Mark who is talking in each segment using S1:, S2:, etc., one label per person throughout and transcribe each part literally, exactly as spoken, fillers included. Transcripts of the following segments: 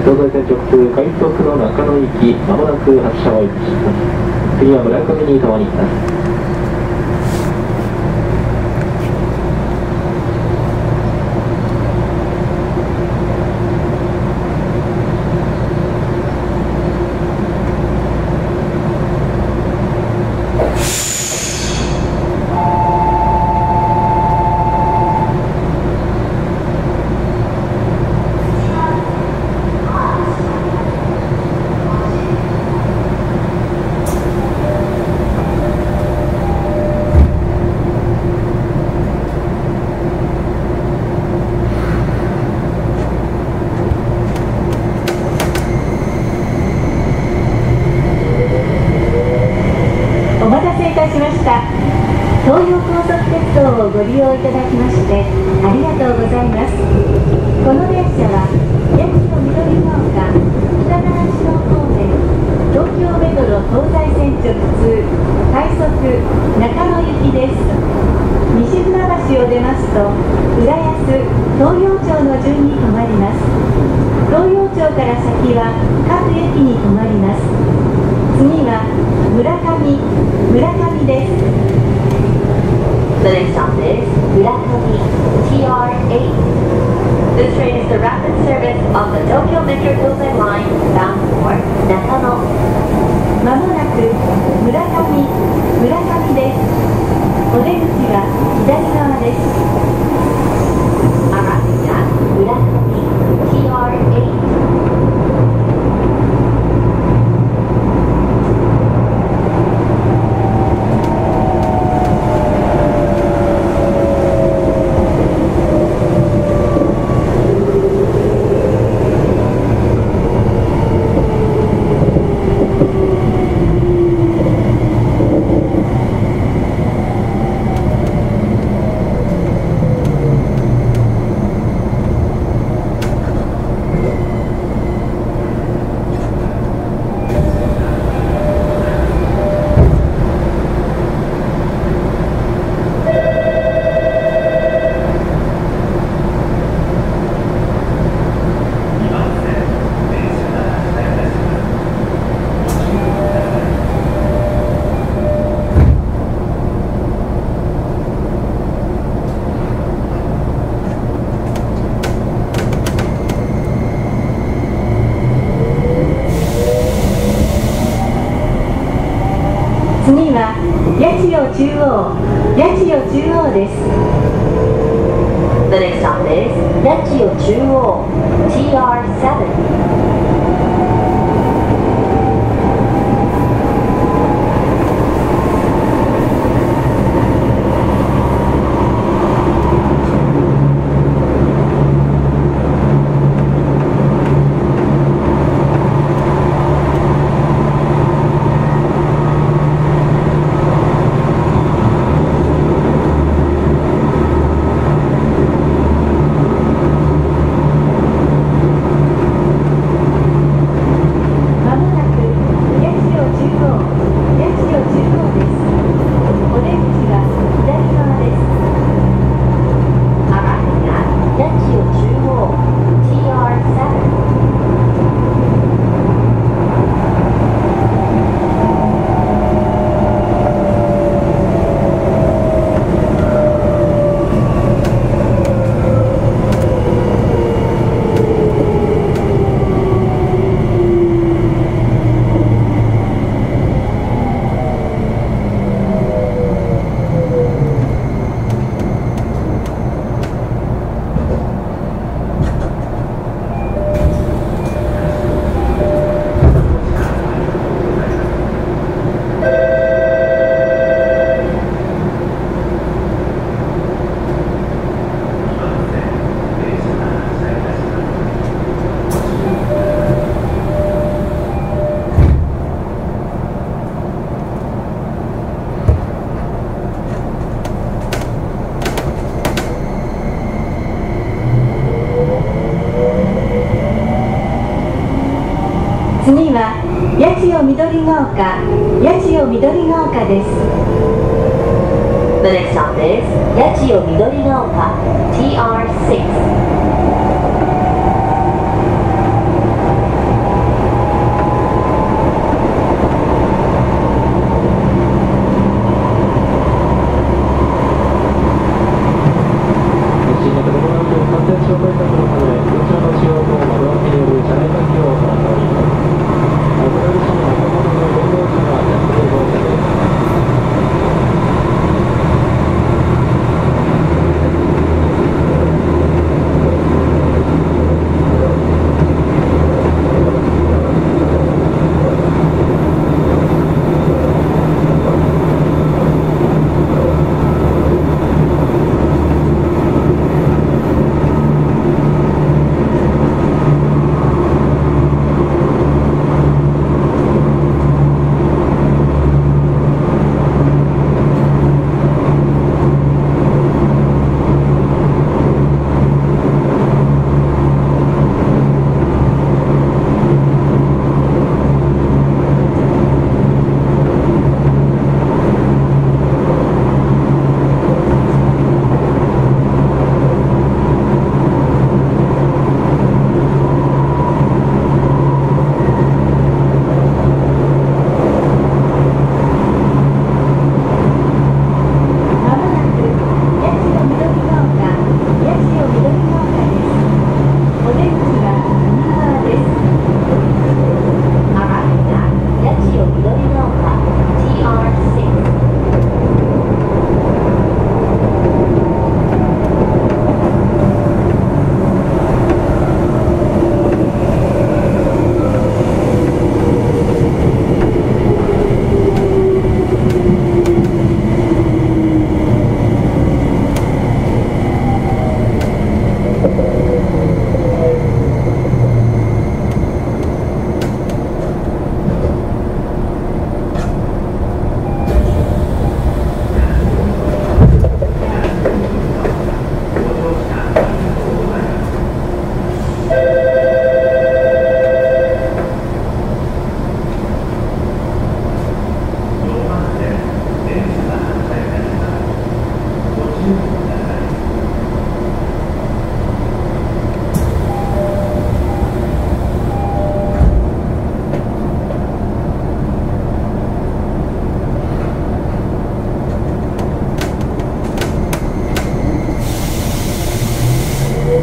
S1: 東西線直通快速の中野行き、まもなく発車をいたします。次は村上に停まります。
S2: 東葉高速鉄道をご利用いただきましてありがとうございます。この電車は八千代緑ヶ丘北習志野方面東京メトロ東西線直通快速中野行きです。西船橋を出ますと浦安東陽町の順に停まります。東陽町から先は各駅に停まります。次は村上村上です。
S3: The next stop is Murakami T R eight. This train is the rapid service of the Tokyo Metro Tozai Line bound for Nakano.
S2: まもなく村上村上です。お出口は左側です。
S3: Arriving at Murakami T R eight.
S2: 次は八千代中央八千代中央です。
S3: The next stop is Yachiyo Chuo T R seven.
S2: 次は八千代緑ヶ丘八千代緑ヶ丘です。
S3: The next stop is Yachiyo Midorigaoka T R six.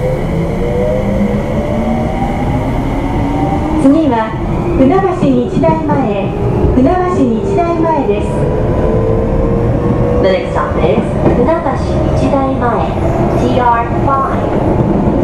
S2: 次は船橋日大前、船橋日大前です。
S3: The next stop is 船橋日大前 ティーアールファイブ。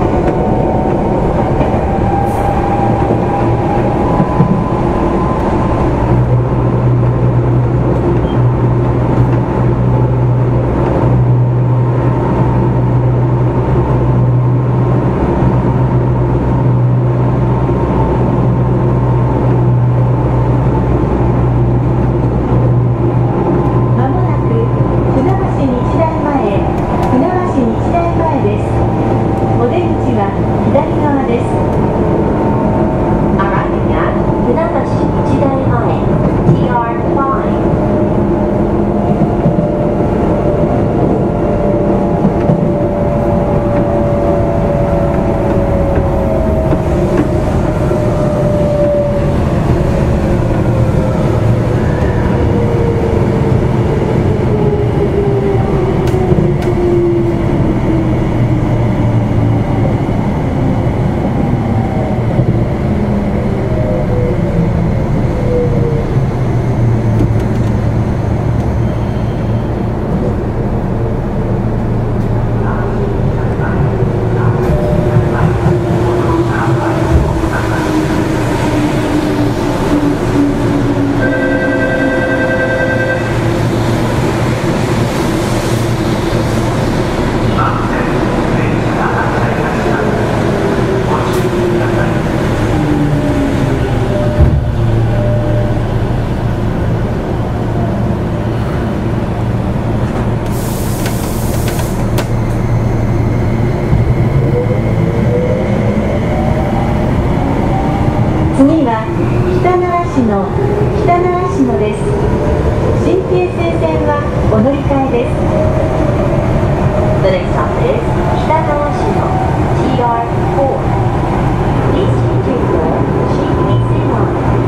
S2: 次は北習志野、北習志野です。新京成線はお乗り換えです。
S3: The next stop is 北習志野 ティーアールフォー。 Please change for 新京成 line。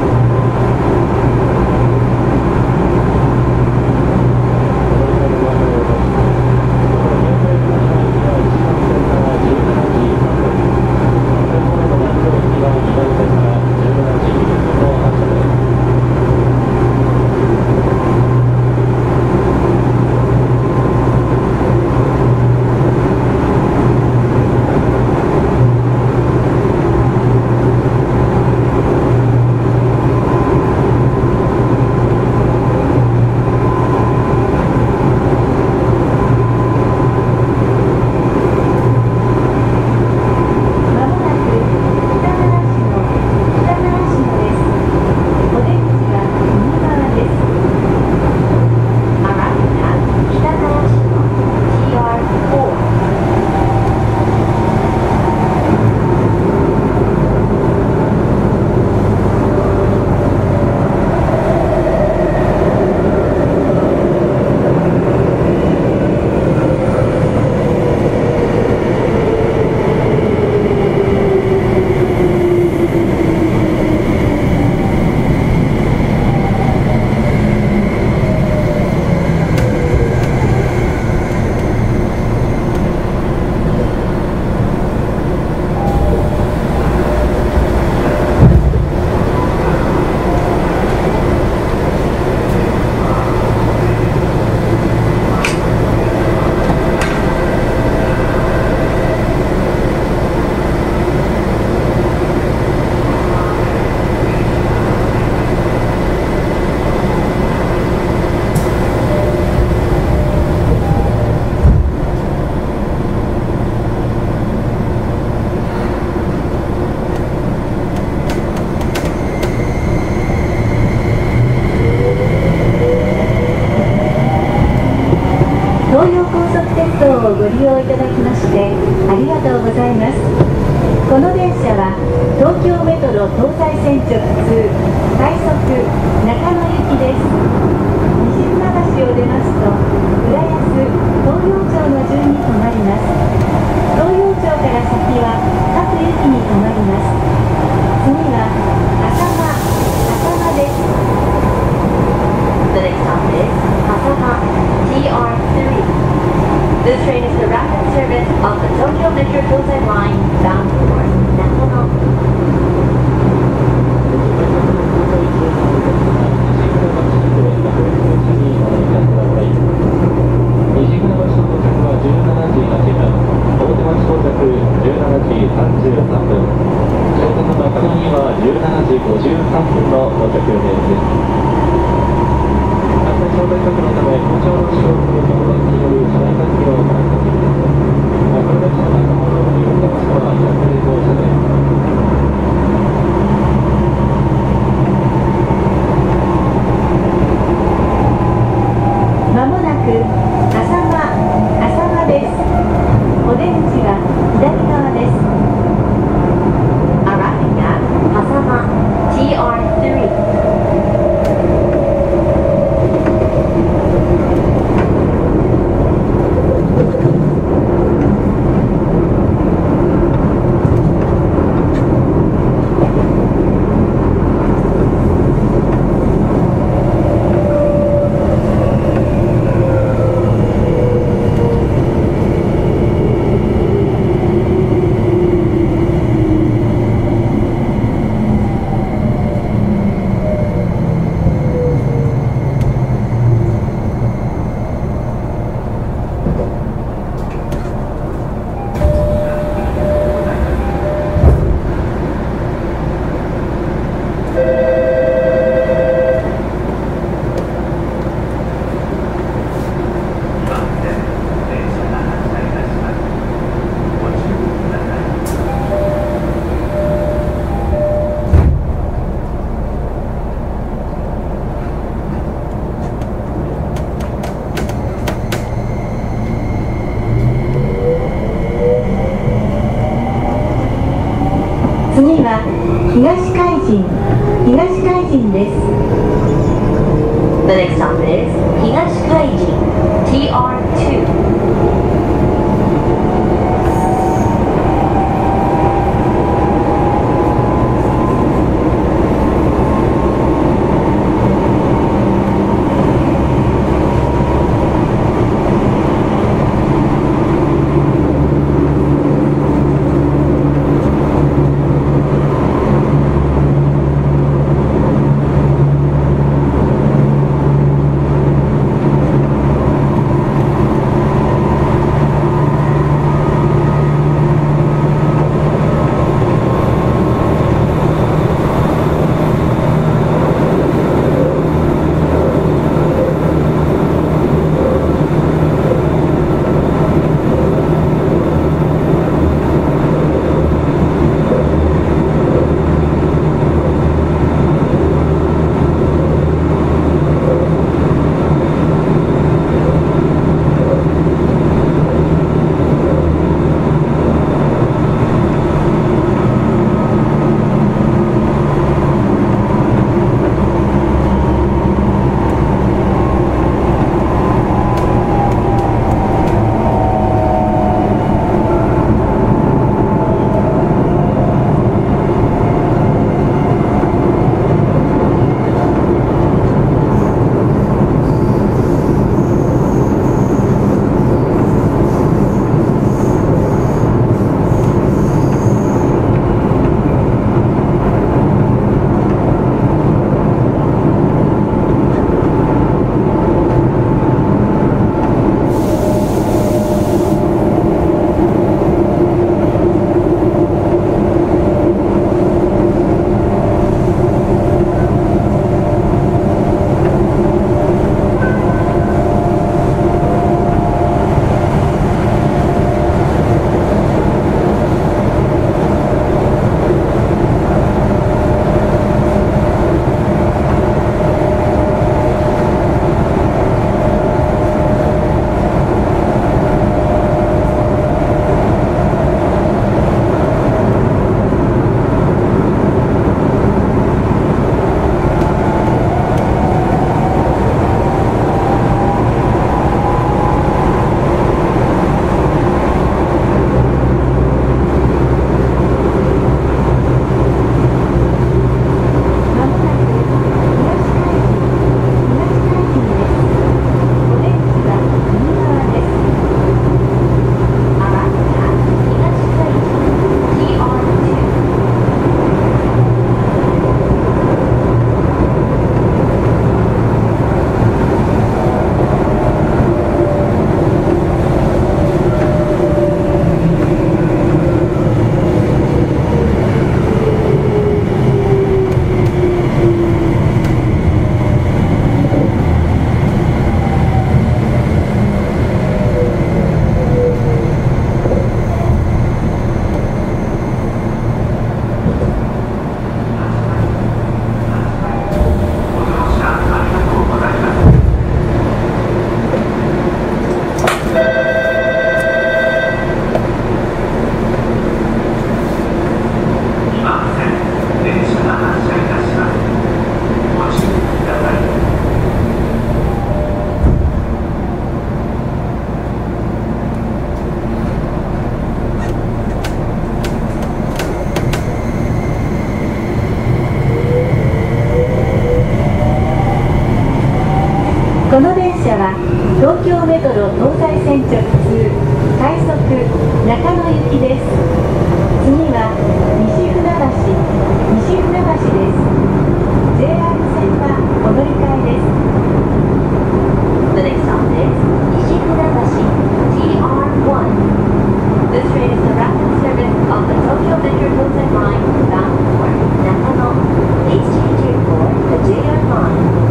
S2: をご利用いただきましてありがとうございます。この電車は東京メトロ東西線直通快速中野行きです。西船橋を出ますと浦安東陽町の順に止まります。東陽町から先は各駅に止まります。次は浅間浅間です。
S3: The next stop is Asama T R three. This train is the rapid service of the Tokyo Metro Tozai Line bound for Nakano.
S1: ごじゅうさんぷんの到着予定です。安全招待客のため、ご乗の使用するところによる車内換気を行っています。この列車は中本に運転場所は逆冷房車です。
S2: まもなく浅間、浅間です。お出口は左側です。
S3: Arriving at Hasama T R three.
S2: 次は東海神、東海神です。
S3: The next stop is Higashikaiji T R two.
S2: ま中野行きです。次は西船橋、西船橋です。ジェイアール 線はお乗り換えです。
S3: The next stop is Nishifunabashi T R one. This train is the rapid service of the Tokyo Metro Tozai Line bound for Nakano. Please change here for the J R line.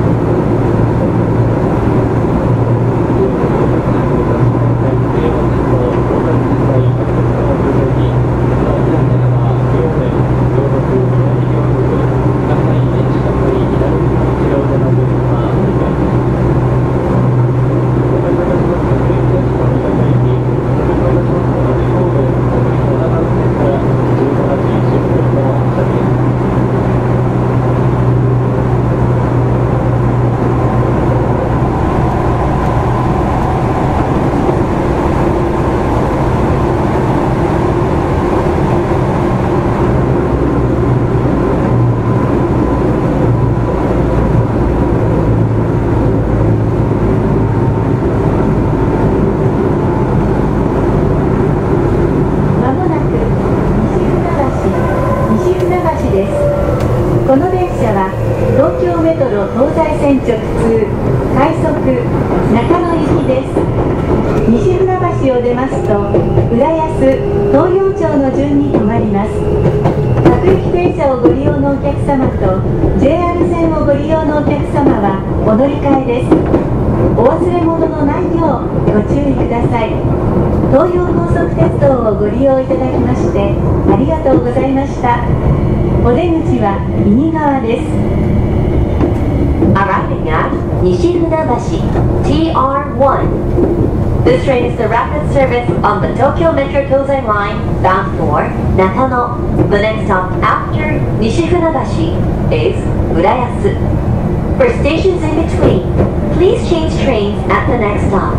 S2: この電車は東京メトロ東西線直通快速中野行きです。西船橋を出ますと浦安、東陽町の順に停まります。各駅停車をご利用のお客様と ジェイアール 線をご利用のお客様はお乗り換えです。お忘れ物のないようご注意ください。東洋高速鉄道をご利用いただきましてありがとうございました。お出口は右側です。
S3: Arriving at Nishifunabashi T R one. This train is the rapid service on the Tokyo Metro Tozai Line bound for Nakano. The next stop after Nishifunabashi is Urayasu. For stations in between, please change trains at the next stop.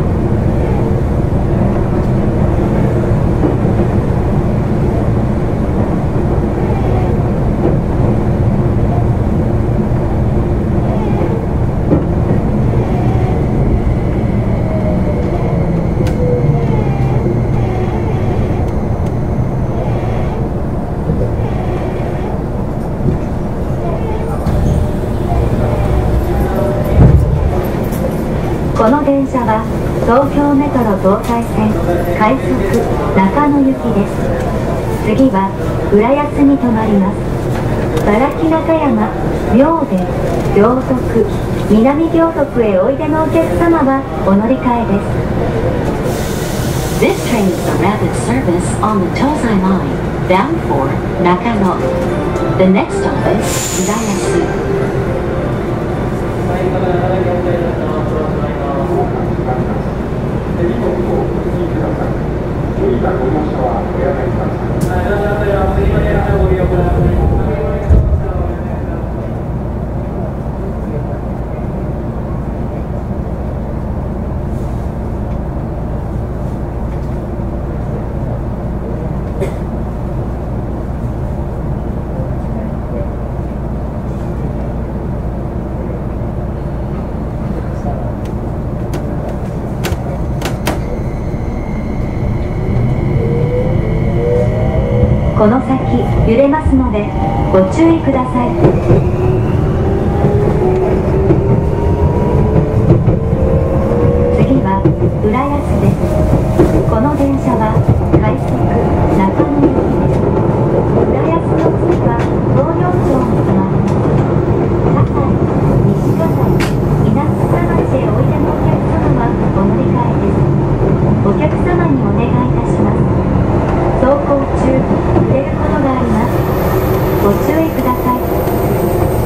S2: この電車は東京メトロ東西線快速中野行きです。次は浦安に停まります。茨城中山、明出、行徳、南行徳へおいでのお客様はお乗り換えです。
S3: This train is the rapid service on the Tozai Line bound for Nakano. The next stop is Urayasu.
S2: この先揺れますのでご注意ください。次は浦安です。この電車は快速中野行きです。浦安の次は東陽町に停まります。葛西、西葛西、稲津町へおいでのお客様はお乗り換えです。お客様にお願いいたします。走行中揺れることがあります。ご注意ください。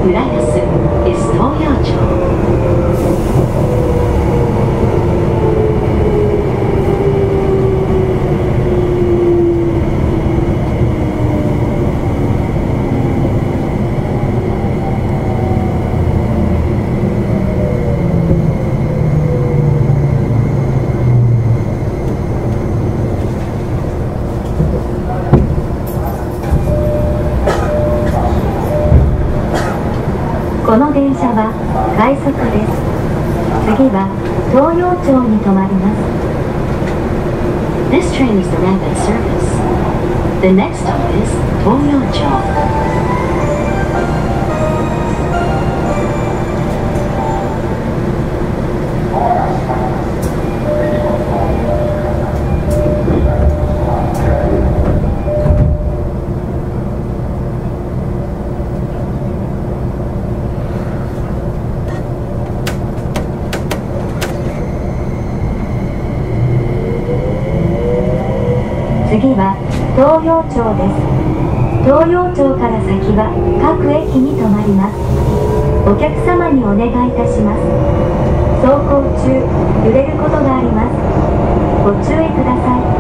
S3: 浦安 is 東陽町。
S2: この電車は快速です。次は東陽町に停まります。
S3: This train is the rapid service. The next stop is 東陽町。
S2: 次は東陽町です。東陽町から先は各駅に停まります。お客様にお願いいたします。走行中揺れることがあります。ご注意ください。